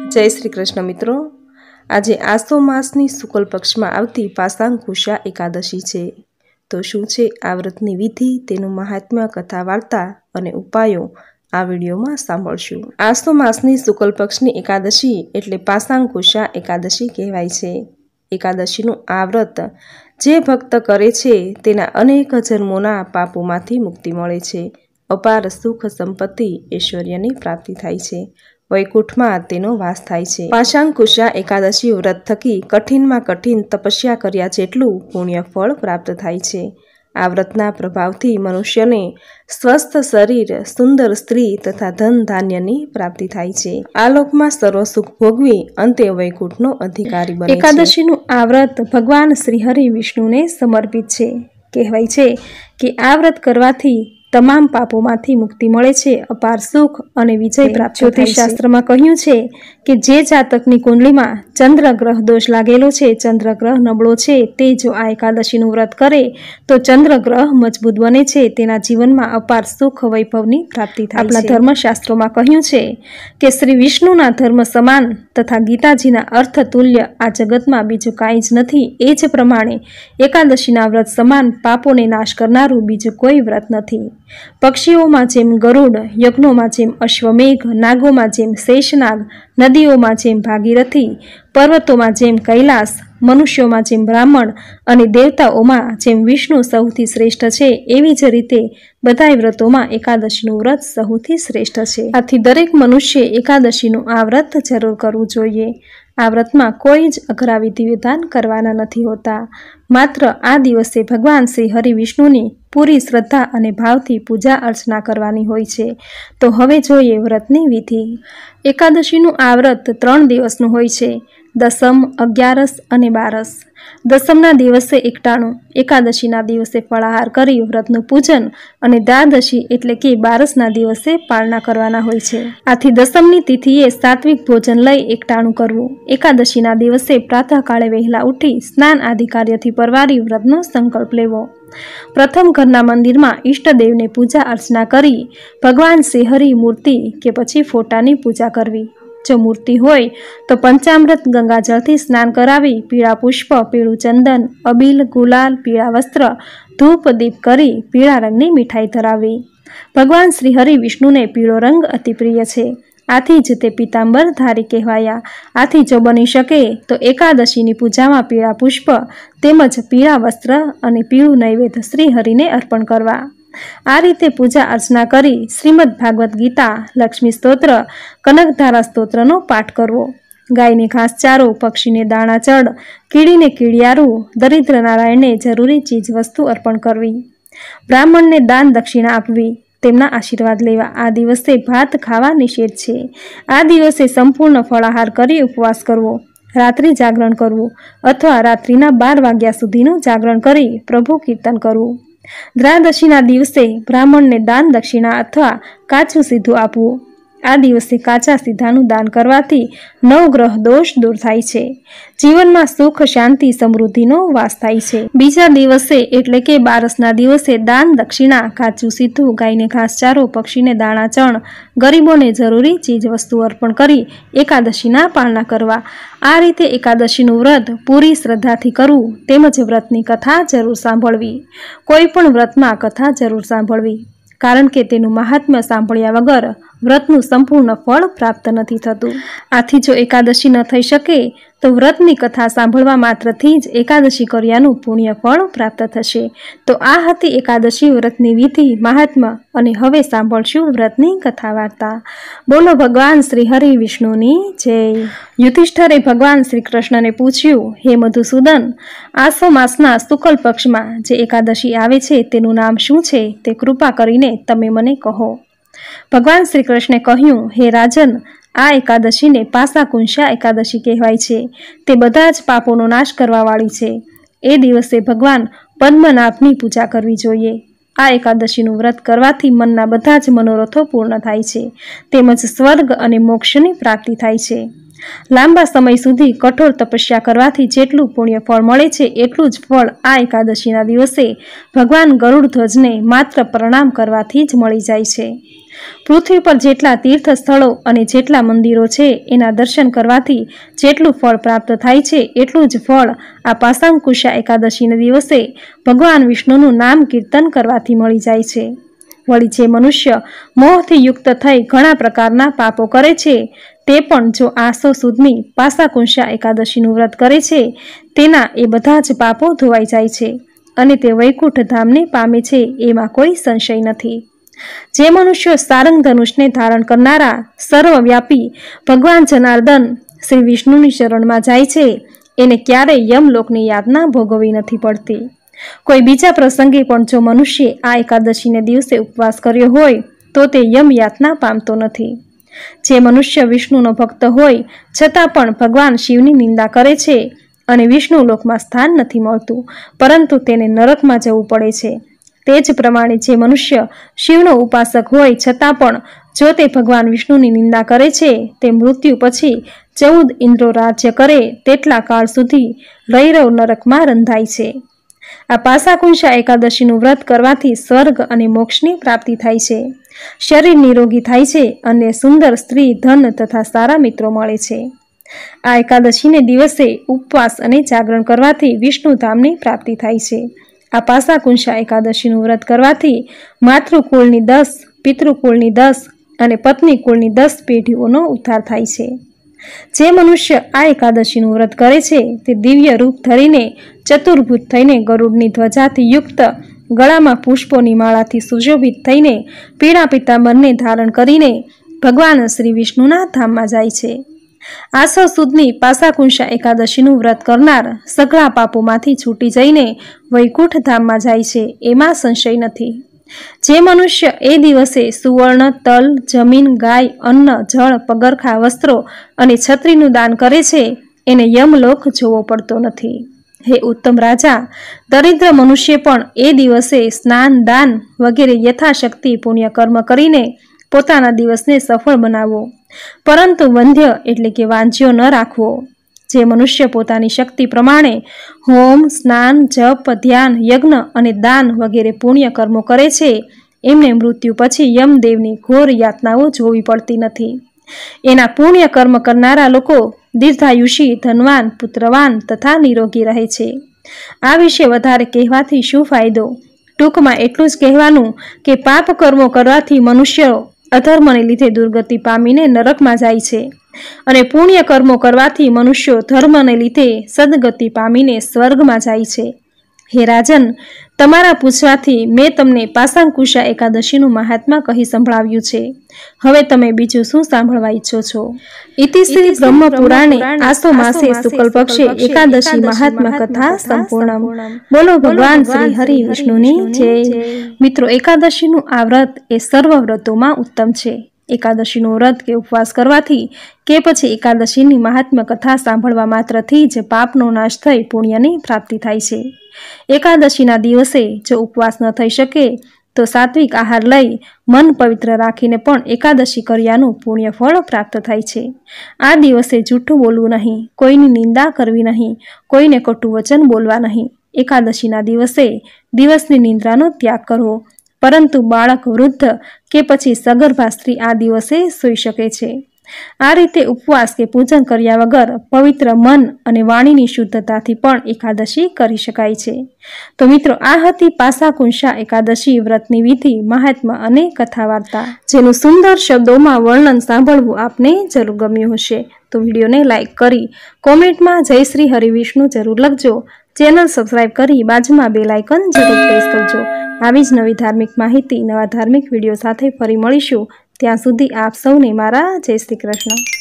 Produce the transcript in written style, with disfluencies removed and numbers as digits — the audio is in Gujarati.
જય શ્રી કૃષ્ણ મિત્રો। આજે આસો માસની શુક્લ પક્ષમાં આવતી પાસાંકુશા એકાદશી છે। તો શું છે આ વ્રતની વિધિ, તેનું મહાત્મ્ય, કથા વાર્તા અને ઉપાયો આ વિડીયોમાં સાંભળશું। આસો માસની શુક્લ પક્ષની એકાદશી એટલે પાસાંકુશા એકાદશી કહેવાય છે। એકાદશીનું આ વ્રત જે ભક્ત કરે છે તેના અનેક જન્મોના પાપોમાંથી મુક્તિ મળે છે, અપાર સુખ, સંપત્તિ, ઐશ્વર્યની પ્રાપ્તિ થાય છે, વૈકુંઠમાં તેનો વાસ થાય છે। પાશાંકુશા એકાદશી વ્રત થકી કઠિનમાં કઠિન તપસ્યા કર્યા જેટલું પુણ્ય ફળ પ્રાપ્ત થાય છે। આ વ્રતના પ્રભાવથી મનુષ્યને સ્વસ્થ શરીર, સુંદર સ્ત્રી તથા ધન ધાન્યની પ્રાપ્તિ થાય છે। આ લોકમાં સર્વ સુખ ભોગવી અંતે વૈકુંઠનો અધિકારી બને છે। એકાદશીનું આ વ્રત ભગવાન શ્રી હરિ વિષ્ણુને સમર્પિત છે। કહેવાય છે કે આ વ્રત કરવાથી તમામ પાપોમાંથી મુક્તિ મળે છે, અપાર સુખ અને વિજય પ્રાપ્ત થાય છે। જ્યોતિષશાસ્ત્રમાં કહ્યું છે કે જે જાતકની કુંડલીમાં ચંદ્ર ગ્રહ દોષ લાગેલો છે, ચંદ્ર ગ્રહ નબળો છે, તે જો આ એકાદશીનું વ્રત કરે તો ચંદ્ર ગ્રહ મજબૂત બને છે, તેના જીવનમાં અપાર સુખ વૈભવની પ્રાપ્તિ થાય છે। આપણા ધર્મશાસ્ત્રોમાં કહ્યું છે કે શ્રી વિષ્ણુના ધર્મ સમાન તથા ગીતાજીના અર્થ તુલ્ય આ જગતમાં બીજું કાંઈ જ નથી। એ જ પ્રમાણે એકાદશીના વ્રત સમાન પાપોને નાશ કરનારું બીજું કોઈ વ્રત નથી। પક્ષીઓમાં જેમ ગરુડ, યજ્ઞોમાં જેમ અશ્વમેઘ, નાગોમાં જેમ શેષનાગ, નદીઓમાં જેમ ભાગીરથી, પર્વતોમાં જેમ કૈલાસ, મનુષ્યોમાં જેમ બ્રાહ્મણ અને દેવતાઓમાં જેમ વિષ્ણુ સૌથી શ્રેષ્ઠ છે, એવી જ રીતે બધાય વ્રતોમાં એકાદશીનું વ્રત સૌથી શ્રેષ્ઠ છે। આથી દરેક મનુષ્ય એકાદશીનું આ વ્રત જરૂર કરવું જોઈએ। આ વ્રતમાં કોઈ જ અઘરા વિધિ વિધાન કરવાના નથી હોતા, માત્ર આ દિવસે ભગવાન શ્રી હરિ વિષ્ણુની પૂરી શ્રદ્ધા અને ભાવથી પૂજા અર્ચના કરવાની હોય છે। તો હવે જોઈએ વ્રતની વિધિ। એકાદશીનું આ વ્રત 3 દિવસનું હોય છે, દસમ, 11 અને 12। દસમના દિવસે એકટાણું, એકાદશીના દિવસે ફળાહાર કરી વ્રતનું પૂજન અને દ્વાદશી એટલે કે 12ના દિવસે પાળના કરવાના હોય છે। આથી દસમની તિથિએ સાત્વિક ભોજન લઈ એકટાણું કરવું, એકાદશીના દિવસે પ્રાતઃકાળે વહેલા ઉઠી સ્નાન આદિ કાર્યથી પરવારી વ્રતનો સંકલ્પ લેવો। પ્રથમ ઘરના મંદિરમાં ઈષ્ટદેવને પૂજા અર્ચના કરી ભગવાન શ્રી હરિ મૂર્તિ કે પછી ફોટાની પૂજા કરવી। જો મૂર્તિ હોય તો પંચામૃત ગંગાજળથી સ્નાન કરાવી પીળા પુષ્પ, પીળું ચંદન, અબીલ, ગુલાલ, પીળા વસ્ત્ર, ધૂપ દીપ કરી પીળા રંગની મીઠાઈ ધરાવવી। ભગવાન શ્રી હરિ વિષ્ણુને પીળો રંગ અતિ પ્રિય છે, આથી જ તે પીતાંબર ધારી કહેવાયા। આથી જો બની શકે તો એકાદશીની પૂજામાં પીળા પુષ્પ તેમજ પીળા વસ્ત્ર અને પીળું નૈવેદ્ય શ્રી હરિને અર્પણ કરવા। આ રીતે પૂજા અર્ચના કરી શ્રીમદ ભાગવત ગીતા, લક્ષ્મી સ્તોત્ર, કનકધારા સ્તોત્રનો પાઠ કરવો। ગાયને ઘાસચારો, પક્ષીને દાણાચળ, કીડીને કીડિયારું, દરિદ્ર નારાયણને જરૂરી ચીજ વસ્તુ અર્પણ કરવી। બ્રાહ્મણને દાન દક્ષિણા આપવી, તેમના આશીર્વાદ લેવા। આ દિવસે ભાત ખાવા નિષેધ છે। આ દિવસે સંપૂર્ણ ફળાહાર કરી ઉપવાસ કરવો, રાત્રિ જાગરણ કરવું અથવા રાત્રિના 12 વાગ્યા સુધીનું જાગરણ કરી પ્રભુ કીર્તન કરવું। દ્વાદશીના દિવસે બ્રાહ્મણને દાન દક્ષિણા અથવા કાચું સીધું આપવું। આ દિવસે કાચા સીધાનું દાન કરવાથી નવગ્રહ દોષ દૂર થાય છે, જીવનમાં સુખ, શાંતિ, સમૃદ્ધિનો વાસ થાય છે। બીજા દિવસે એટલે કે 12ના દિવસે દાન દક્ષિણા, કાચું સીધું, ગાયને ઘાસચારો, પક્ષીને દાણાચણ, ગરીબોને જરૂરી ચીજ વસ્તુ અર્પણ કરી એકાદશીના પાળના કરવા। આ રીતે એકાદશીનું વ્રત પૂરી શ્રદ્ધાથી કરવું તેમજ વ્રતની કથા જરૂર સાંભળવી। કોઈ પણ વ્રતમાં કથા જરૂર સાંભળવી, કારણ કે તેનું મહાત્મ્ય સાંભળ્યા વગર વ્રતનું સંપૂર્ણ ફળ પ્રાપ્ત નથી થતું। આથી જો એકાદશી ન થઈ શકે તો વ્રતની કથા સાંભળવા માત્રથી જ એકાદશી કર્યાનું પુણ્ય ફળ પ્રાપ્ત થશે। તો આ હતી એકાદશી વ્રતની વિધિ, મહાત્મ્ય અને હવે સાંભળશું વ્રતની કથા વાર્તા। બોલો ભગવાન શ્રી હરિ વિષ્ણુની જય। યુધિષ્ઠરે ભગવાન શ્રી કૃષ્ણને પૂછ્યું, હે મધુસૂદન, આસો માસના શુક્લ પક્ષમાં જે એકાદશી આવે છે તેનું નામ શું છે, તે કૃપા કરીને તમે મને કહો। ભગવાન શ્રી કૃષ્ણે કહ્યું, હે રાજન, આ એકાદશીને પાસાંકુશા એકાદશી કહેવાય છે। તે બધા જ પાપોનો નાશ કરવાવાળી છે। એ દિવસે ભગવાન પદ્મનાભની પૂજા કરવી જોઈએ। આ એકાદશીનું વ્રત કરવાથી મનના બધા જ મનોરથો પૂર્ણ થાય છે, તેમજ સ્વર્ગ અને મોક્ષની પ્રાપ્તિ થાય છે। લાંબા સમય સુધી કઠોર તપસ્યા કરવાથી જેટલું પુણ્ય ફળ મળે છે એટલું જ ફળ આ એકાદશીના દિવસે ભગવાન ગરુડ ધ્વજને માત્ર પ્રણામ કરવાથી જ મળી જાય છે। પૃથ્વી પર જેટલા તીર્થ સ્થળો અને જેટલા મંદિરો છે એના દર્શન કરવાથી જેટલું ફળ પ્રાપ્ત થાય છે એટલું જ ફળ આ પાસાંકુશા એકાદશીના દિવસે ભગવાન વિષ્ણુનું નામ કીર્તન કરવાથી મળી જાય છે। વળી જે મનુષ્ય મોહથી યુક્ત થઈ ઘણા પ્રકારના પાપો કરે છે તે પણ જો આસો સુદની પાસાંકુશા એકાદશીનું વ્રત કરે છે તેના એ બધા જ પાપો ધોવાઈ જાય છે અને તે વૈકુંઠ ધામને પામે છે, એમાં કોઈ સંશય નથી। જે મનુષ્યો સારંગ ધનુષને ધારણ કરનારા સર્વવ્યાપી ભગવાન જનાર્દન શ્રી વિષ્ણુની શરણમાં જાય છે એને ક્યારેય યમલોકની યાતના ભોગવવી નથી પડતી। કોઈ બીજા પ્રસંગે પણ જો મનુષ્ય આ એકાદશીને દિવસે ઉપવાસ કર્યો હોય તો તે યમ યાતના પામતો નથી। જે મનુષ્ય વિષ્ણુનો ભક્ત હોય છતાં પણ ભગવાન શિવની નિંદા કરે છે અને વિષ્ણુ લોકમાં સ્થાન નથી મળતું, પરંતુ તેને નરકમાં જવું પડે છે, તે જ પ્રમાણે જે મનુષ્ય શિવનો ઉપાસક હોય છતાં પણ જો તે ભગવાન વિષ્ણુની નિંદા કરે છે તે મૃત્યુ પછી 14 ઇન્દ્રો રાજ્ય કરે તેટલા કાળ સુધી રૈરવ નરકમાં રંધાય છે। આ પાસાંકુશા એકાદશીનું વ્રત કરવાથી સ્વર્ગ અને મોક્ષની પ્રાપ્તિ થાય છે, શરીર નિરોગી થાય છે અને સુંદર સ્ત્રી, ધન તથા સારા મિત્રો મળે છે। આ એકાદશીને દિવસે ઉપવાસ અને જાગરણ કરવાથી વિષ્ણુ ધામની પ્રાપ્તિ થાય છે। આ પાસાંકુશા એકાદશીનું વ્રત કરવાથી માતૃકુળની 10, પિતૃકુળની 10 અને પત્ની કુળની 10 પેઢીઓનો ઉદ્ધાર થાય છે। જે મનુષ્ય આ એકાદશીનું વ્રત કરે છે તે દિવ્ય રૂપ ધરીને ચતુર્ભુજ થઈને ગરુડની ધ્વજાથી યુક્ત, ગળામાં પુષ્પોની માળાથી સુશોભિત થઈને પીળા પીતાંબરને ધારણ કરીને ભગવાન શ્રી વિષ્ણુના ધામમાં જાય છે। આસો સુદની પાસાંકુશા એકાદશીનું વ્રત કરનાર સઘળા પાપોમાંથી છૂટી જઈને વૈકુંઠ ધામમાં જાય છે, એમાં સંશય નથી। જે મનુષ્ય એ દિવસે સુવર્ણ, તલ, જમીન, ગાય, અન્ન, જળ, પગરખા, વસ્ત્રો અને છત્રીનું દાન કરે છે એને યમલોક જોવો પડતો નથી। હે ઉત્તમ રાજા, દરિદ્ર મનુષ્ય પણ એ દિવસે સ્નાન, દાન વગેરે યથાશક્તિ પુણ્ય કર્મ કરીને પોતાના દિવસને સફળ બનાવવો, પરંતુ વંધ્ય એટલે કે વાંજ્યો ન રાખવો। જે મનુષ્ય પોતાની શક્તિ પ્રમાણે હોમ, સ્નાન, જપ, ધ્યાન, યજ્ઞ અને દાન વગેરે પુણ્ય કર્મો કરે છે એમને મૃત્યુ પછી યમદેવની ઘોર યાતનાઓ જોવી પડતી નથી। એના પુણ્ય કર્મ કરનારા લોકો દીર્ઘાયુષી, ધનવાન, પુત્રવાન તથા નિરોગી રહે છે। આ વિશે વધારે કહેવાથી શું ફાયદો? ટૂંકમાં એટલું જ કહેવાનું કે પાપ કર્મો કરવાથી મનુષ્યો અધર્મને લીધે દુર્ગતિ પામીને નરકમાં જાય છે અને પુણ્ય કર્મો કરવાથી મનુષ્યો ધર્મને લીધે સદગતિ પામીને સ્વર્ગમાં જાય છે। હે રાજન, તમારા પૂછવાથી મેં તમને પાસાંકુશા એકાદશીનું મહાત્મા કહી સંભળાવ્યું છે। હવે તમે બીજું શું સાંભળવા ઈચ્છો છો? ઇતિ શ્રી બ્રહ્મ પુરાણે આસો માસે શુક્લ પક્ષે એકાદશી મહાત્મા કથા સંપૂર્ણમ। બોલો ભગવાન શ્રી હરિ વિષ્ણુની જય। મિત્રો, એકાદશીનું આ વ્રત એ સર્વ વ્રતોમાં ઉત્તમ છે। એકાદશીનું વ્રત કે ઉપવાસ કરવાથી કે પછી એકાદશીની મહાત્મ્ય કથા સાંભળવા માત્રથી જ પાપનો નાશ થઈ પુણ્યની પ્રાપ્તિ થાય છે। એકાદશીના દિવસે જો ઉપવાસ ન થઈ શકે તો સાત્વિક આહાર લઈ મન પવિત્ર રાખીને પણ એકાદશી કર્યાનું પુણ્ય ફળ પ્રાપ્ત થાય છે। આ દિવસે જૂઠું બોલવું નહીં, કોઈની નિંદા કરવી નહીં, કોઈને કટુ વચન બોલવા નહીં। એકાદશીના દિવસે દિવસની નિંદ્રાનો ત્યાગ કરવો, પરંતુ બાળક, વૃદ્ધ કે પછી સગર્ભા સ્ત્રી આ દિવસે સૂઈ શકે છે। આ રીતે ઉપવાસ કે પૂજન કર્યા વગર પવિત્ર મન અને વાણીની શુદ્ધતાથી પણ એકાદશી કરી શકાય છે। તો મિત્રો, આ હતી પાસાંકુશા એકાદશી વ્રતની વિધિ, મહાત્મ્ય અને કથા વાર્તા, જેનું સુંદર શબ્દોમાં વર્ણન સાંભળવું આપને જરૂર ગમ્યું હશે। તો વિડીયોને લાઈક કરી કોમેન્ટમાં જય શ્રી હરિવિષ્ણુ જરૂર લખજો। ચેનલ સબસ્ક્રાઈબ કરી બાજુમાં બેલ આઇકન જરૂર પ્રેસ કરજો। આવી જ નવી ધાર્મિક માહિતી, નવા ધાર્મિક વિડીયો સાથે ફરી મળીશું। ત્યાં સુધી આપ સૌને મારા જય શ્રી કૃષ્ણ।